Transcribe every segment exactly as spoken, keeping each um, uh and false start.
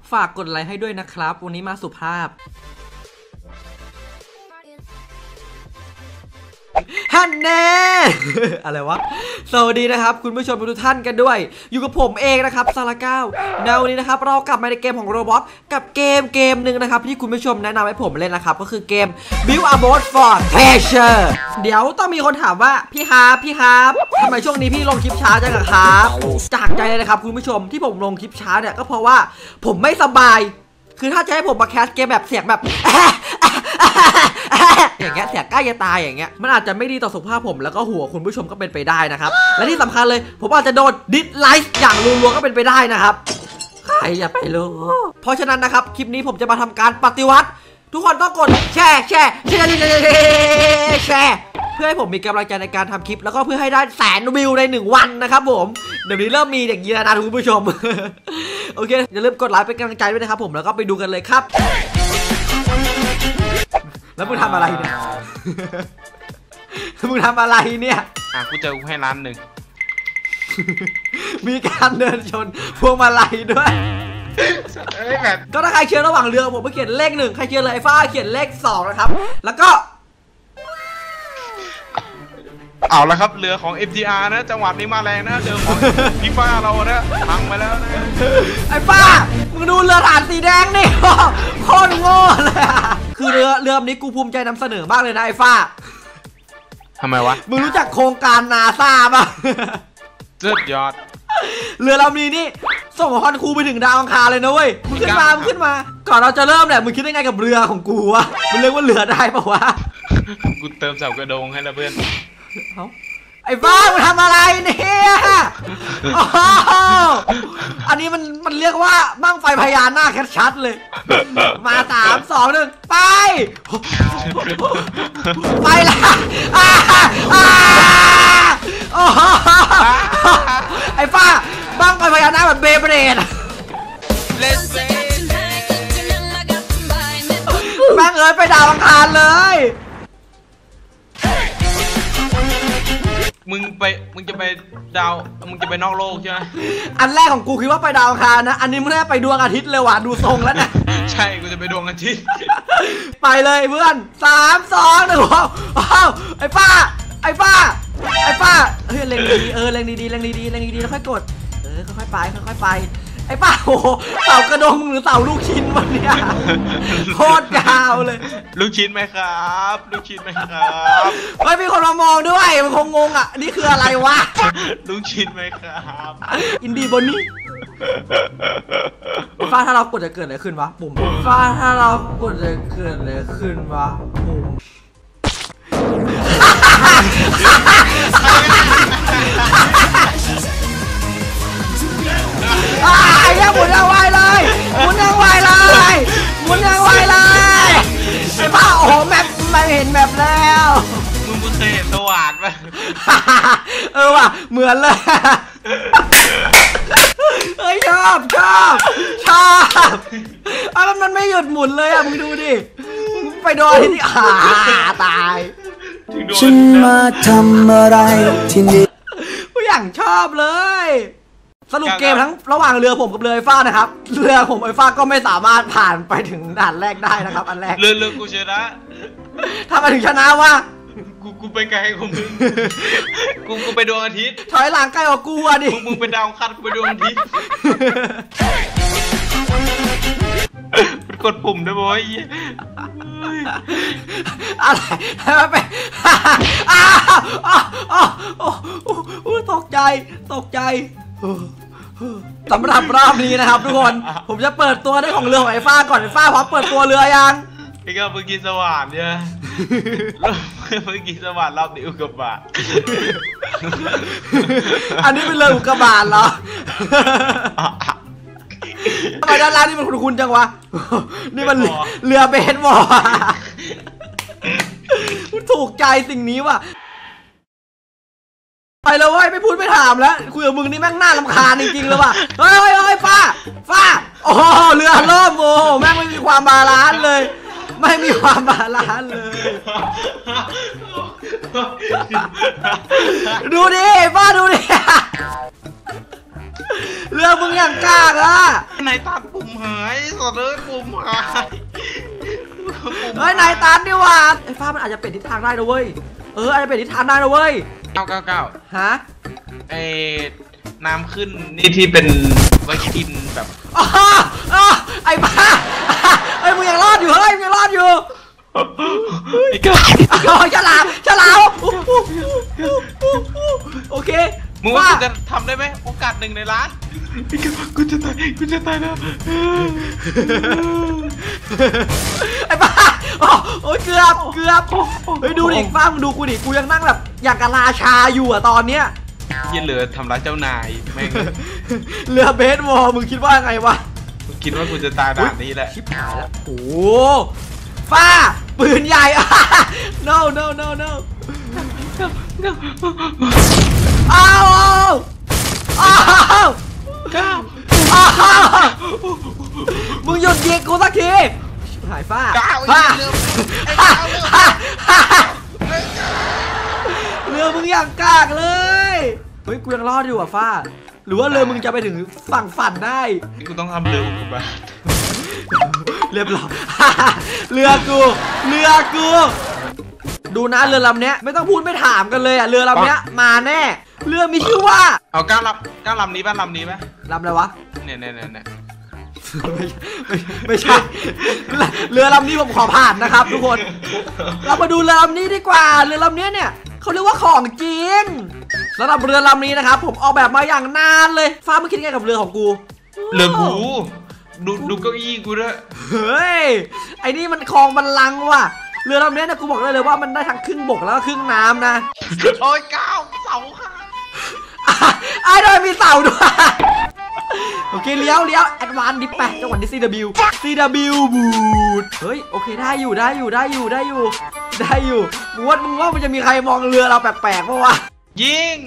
ฝากกดไลค์ให้ด้วยนะครับวันนี้มาสุภาพฮันแน่ อะไรวะสวัสดีนะครับคุณผู้ชมทุกท่านกันด้วยอยู่กับผมเองนะครับซาลาเก้าในวันนี้นะครับเรากลับมาในเกมของโรบอทกับเกมเกมหนึ่งนะครับที่คุณผู้ชมแนะนำให้ผมเล่นนะครับก็คือเกม Build a Boat for Treasure เดี๋ยวต้องมีคนถามว่าพี่ฮาร์ปพี่ฮาร์ปทำไมช่วงนี้พี่ลงคลิปช้าจังครับจากใจเลยนะครับคุณผู้ชมที่ผมลงคลิปช้าเนี่ยก็เพราะว่าผมไม่สบายคือถ้าจะให้ผมมาแคสเกมแบบเสียงแบบอย่างเงี้ยเสียงใกล้จะตายอย่างเงี้ยมันอาจจะไม่ดีต่อสุขภาพผมแล้วก็หัวคุณผู้ชมก็เป็นไปได้นะครับและที่สำคัญเลยผมอาจจะโดนดิสไลค์อย่างรัวๆก็เป็นไปได้นะครับใครอย่าไปรู้เพราะฉะนั้นนะครับคลิปนี้ผมจะมาทำการปฏิวัติทุกคนต้องกดแชร์แชร์แชร์แชร์เพื่อให้ผมมีกำลังใจในการทำคลิปแล้วก็เพื่อให้ได้แสนวิวในหนึ่งวันนะครับผมเดี๋ยวนี้เริ่มมีอย่างนี้แล้วนะคุณผู้ชมโอเคอย่าลืมกดไลค์เป็นกำลังใจด้วยนะครับผมแล้วก็ไปดูกันเลยครับแล้วมึงทำอะไรเนี่ยมึงทำอะไรเนี่ยอ่ะกูเจอกูให้ร้านหนึ่งมีการเดินชนพวงมาลัยด้วยก็ถ้าใครเชียร์ระหว่างเรือผมไปเขียนเลขหนึ่งใครเชียร์เลยไอ้ฟ้าเขียนเลขสองนะครับแล้วก็เอาละครับเรือของ เอ็ม จี อาร์ นะจังหวัดนี้มาแรงนะเรือของพี่ฟ้าเรานะพังไปแล้วนะไอ้ฟ้ามึงดูเรือฐานสีแดงนี่โคตรโง่เลยคือเรือเรือลำนี้กูภูมิใจนำเสนอมากเลยนะไอ้ฟ้าทำไมวะมึงรู้จักโครงการนาซาป่ะสุดยอดเรือลำนี้นี่ส่งฮอนคูไปถึงดาวอังคารเลยนะเว้ยมึงขึ้นมามึงขึ้นมาก่อนเราจะเริ่มเนี่ยมึงคิดได้ไงกับเรือของกูวะมึงเรียกว่าเรือได้ปะวะกูเติมเสากระโดงให้แล้วเพื่อนเอาไอ้บ้ามึงทำอะไรเนี่ยอันนี้มันมันเรียกว่าบั้งไฟพญานาคชัดเลยมาสามสองหนึ่งไปไปละไอ้ฟ้าบั้งไฟพญานาคแบบเบเบรดแม่งเอ้ยไปดาวอังคารเลยมึงไปมึงจะไปดาวมึงจะไปนอกโลกใช่ไหมอันแรกของกูคิดว่าไปดาวอังคารนะอันนี้มึงแน่ไปดวงอาทิตย์เลยว่ะดูทรงแล้วนะใช่กูจะไปดวงอาทิตย์ไปเลยเพื่อนสามสองหนึ่งว้าวไอ้ป้าไอ้ป้าไอ้ป้าเฮ้ยเล็งดีเออเล็งดีๆเล็งดีๆเล็งดีๆแล้วค่อยกดเออค่อยๆไปค่อยๆไปไอ้ป้าโอ้โหเสากระดงหรือเสาลูกชิ้นวันนี้โคตรยาวเลยลูกชิ้นไหมครับลูกชิ้นไหมครับไม่มีคนมามองด้วยมันคงงงอ่ะนี่คืออะไรวะลูกชิ้นไหมครับอินดี้บนนี่ฟ้าถ้าเรากดจะเกิดอะไรขึ้นวะปุ่มฟ้าถ้าเรากดจะเกิดอะไรขึ้นวะปุ่มไอ้เนี่ยหมุนยังไวเลยหมุนยังไวเลยหมุนยังไวเลยไอ้ป้าโอ้โหแมปไม่เห็นแมปแล้วมึงมึงเคยเห็นสว่านไหมเออว่ะเหมือนเลยเฮ้ยชอบชอบชอบอ่ะมันมันไม่หยุดหมุนเลยอ่ะมึงดูดิไปโดนที่อ่าตายฉันมาทำอะไรที่นี่กูอย่างชอบเลยสรุปเกมทั้งระหว่างเรือผมกับเรือไอ้ฟ้านะครับเรือผมไอ้ฟ้าก็ไม่สามารถผ่านไปถึงด่านแรกได้นะครับอันแรกเรือเรือกูชนะทำไมถึงชนะวะกูกูไปไกลของมึงกูกูไปดวงอาทิตย์ถอยหลังใกล้กว่ากูอ่ะดิมึงเป็นดาวคันกูไปดวงอาทิตย์กดปุ่มได้บ่อยอะไรทำไมอ้าวอ้าวโอ้ตกใจตกใจสำหรับรอบนี้นะครับทุกคนผมจะเปิดตัวได้ของเรือของไอ้ฟ้าก่อนไอ้ฟ้าพร้อมเปิดตัวเรือยังไอ้ก็เมื่อกี้สว่านเนี่ยเมื่อกี้สว่านรอบนี้อุกกาบาตอันนี้เป็นเรืออุกกาบาตเหรอทำไมด้านล่างนี่มันคุ้นๆจังวะนี่มันเรือเบสบอลถูกใจสิ่งนี้ว่ะไปเลยเว้ยไม่พูดไม่ถามแล้วคุยกับมึงนี่แม่งน่ารำคาญจริงๆเลยว่ะเฮ้ยเฮ้ยฟ้าฟ้าโอ้เรือล่มโอ้แม่งไม่มีความบาลานซ์เลยไม่มีความบาลานซ์เลยดูดิฟ้าดูดิรือมึงอย่างกากอะไหนตัดปุ่มหายสดเลยปุ่มหายเฮ้ยนายตันดิว่ะไอ้ฟ้ามันอาจจะเปลี่ยนทิศทางได้นะเว้ยเอออาจจะเปลี่ยนทิศทางได้นะเว้ยเก้าเก้าเก้าฮะไอ้น้ำขึ้นนี่ที่เป็นไว้กินแบบอ๋อไอ้บ้าไอ้มึงยังรอดอยู่เฮ้ยมึงยังรอดอยู่ไอ้ก้าฉลามฉลามโอเคมึงว่ากูจะทำได้ไหมโอกาสหนึ่งในล้านกูจะตายกูจะตายแล้วไอ้บ้าโอ้ยเกือบเกือบไปดูดิฟ้ามึงดูกูดิกูยังนั่งแบบอย่างกับราชาอยู่อะตอนเนี้ยยันเหลือทำร้ายเจ้านายแม่งเรือเบสบอลมึงคิดว่าไงวะคิดว่ากูจะตายด่านนี้แหละชิบหายแล้วโอ้ฟ้าปืนใหญ่ no no no no อ้าวอ้าวก้าวมึงหยุดยิงกูสักทีหายฟ้าฟ้าเรือมึงอย่างกากเลยเฮ้ยกูยังรอดอยู่อ่ะฟ้าหรือว่าเรือมึงจะไปถึงฝั่งฝันได้กูต้องทำเรือกูบ้าเรียบร้อยเรือกูเรือกูดูนะเรือลำเนี้ยไม่ต้องพูดไม่ถามกันเลยอ่ะเรือลำเนี้ยมาแน่เรือมีชื่อว่าเอาก้าวลำก้าวลำนี้ป่ะลำนี้ป่ะลำอะไรวะเนี่ยเนี่ยเนี่ยไม่ใช่เรือลำนี้ผมขอผ่านนะครับทุกคนเรามาดูเรือลำนี้ดีกว่าเรือลำนี้เนี่ยเขาเรียกว่าของจริงสำหรับเรือลำนี้นะครับผมออกแบบมาอย่างนานเลยฟ้าไม่คิดไงกับเรือของกูเรือกูดูดูเก้าอี้กูด้วยเฮ้ยไอ้นี่มันคลองบัลลังก์ว่ะเรือลำนี้นะกูบอกได้เลยว่ามันได้ทั้งครึ่งบกแล้วก็ครึ่งน้ำนะโอ้ยก้าวเสาค่ะไอ้โดยมีเสาด้วยโอเคเลี้ยวเลี้ยวแอดวานซ์ดิแปะจังหวัดที่ ซี ดับเบิลยู ซี ดับเบิลยู บูดเฮ้ยโอเคได้อยู่ได้อยู่ได้อยู่ได้อยู่ได้อยู่มึงว่ามึงว่ามันจะมีใครมองเรือเราแปลกๆป่าวะยิง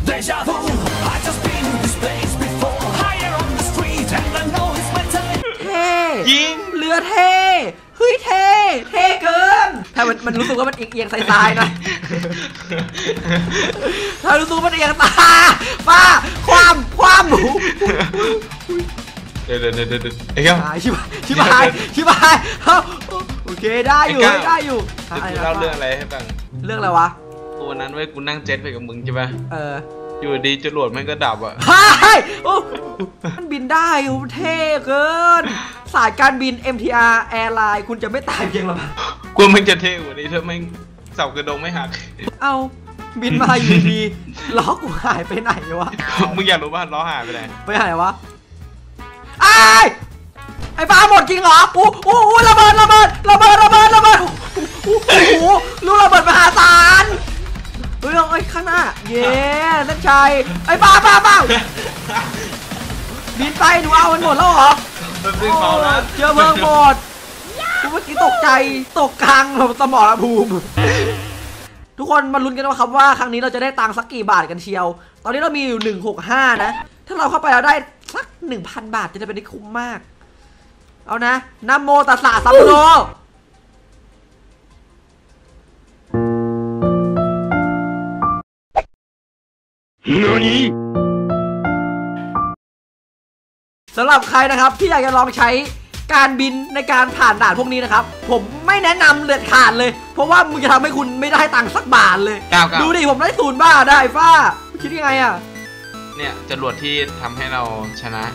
เท่ยิงเรือเท่เฮ้ยเท่เท่เกินถ้ามันมันรู้สึกว่ามันเอียงๆทรายๆนะถ้ารู้สึกว่ามันเอียงตาป้าความความหมูเดี๋ยวเดี๋ยวเดี๋ยวไอ้เหี้ยชิบชิบหายชิบหายโอเคได้อยู่ได้อยู่เล่าเรื่องอะไรให้ฟังเรื่องอะไรวะตัวนั้นเว้ยกูนั่งเจ็ตไปกับมึงใช่ป่ะเอออยู่ดีจรวดมันก็ดับอ่ะเฮ้ยมันบินได้โอ้เท่เกินสายการบิน เอ็ม ที อาร์ Airline คุณจะไม่ตายเพียงหรอกูมันจะเท่กว่านี้ถ้าไม่เสากระดงไม่หักเอาบินมาอยู่ดีล้อกูหายไปไหนวะมึงอยากรู้ว่าล้อหายไปไหนไปไหนวะไอ้ไอ้ฟ้าหมดจริงเหรอโอ้โหระเบิดระเบิดระเบิดระเบิดระเบิดโอ้โหลูกระเบิดมหาศาลเฮ้ยไอ้ข้างหน้าเย้นั่นชัยไอ้บ้าบ้าบ้าบินไปหนูเอามันหมดแล้วเหรอเจอเพิ่งหมดกูเมื่อกี้ตกใจตกกลางสมรภูมิทุกคนมาลุ้นกันว่าครับว่าครั้งนี้เราจะได้ตังค์สักกี่บาทกันเชียวตอนนี้เรามีอยู่หนึ่งหกห้านะถ้าเราเข้าไปเราได้สักหนึ่งพันบาทจะเป็นได้คุ้มมากเอานะนะโมตัสสะสัมโนสำหรับใครนะครับที่อยากจะลองใช้การบินในการผ่านด่านพวกนี้นะครับผมไม่แนะนำเด็ดขาดเลยเพราะว่ามึงจะทำให้คุณไม่ได้ตังค์สักบาทเลยดูดิผมได้ศูนย์บาทได้ฟ้าคิดยังไงอ่ะเนี่ยจรวดที่ทำให้เราชนะ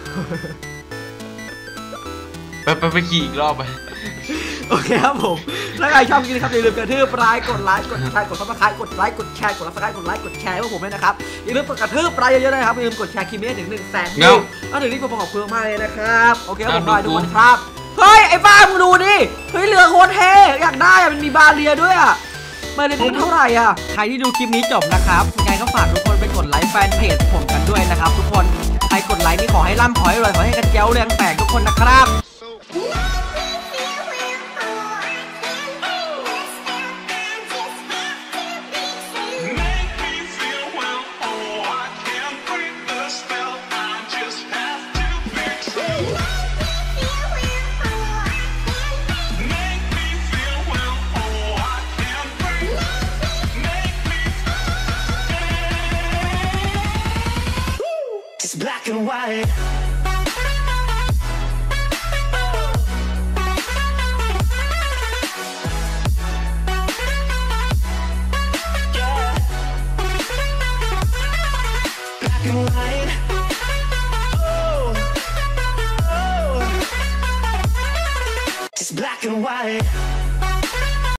ไปไปไปขี่อีกรอบไปโอเคครับผมถ้าใครชอบกินครับอย่าลืมกระทืบไลค์กดไลค์กดแชร์กดซับสไครต์กดไลค์กดแชร์กดซับสไครต์กดไลค์กดแชร์ให้พวกผมด้วยนะครับอย่าลืมกดกระทืบไลค์เยอะๆนะครับอย่าลืมกดแชร์คลิปนี้ถึงหนึ่งแสนวิวแล้วถึงนี้ผมขอบคุณมากเลยนะครับโอเคผมบายทุกคนครับเฮ้ยไอ้บ้ามึงดูดิเฮ้ยเรือโคตรเท่อยากได้อะมันมีบาเรียด้วยอะไม่ได้เท่าไหร่อ่ะใครที่ดูคลิปนี้จบนะครับยังไงก็ฝากทุกคนไปกดไลค์แฟนเพจผมกันด้วยนะครับทุกคนใครกดไลค์นี่ขอให้ร่ำขอให้รวยขอให้กันเจ้าเรืองแตกทุกคนนะครับ It's black and white. Yeah. Black and white. Oh, oh. It's black and white.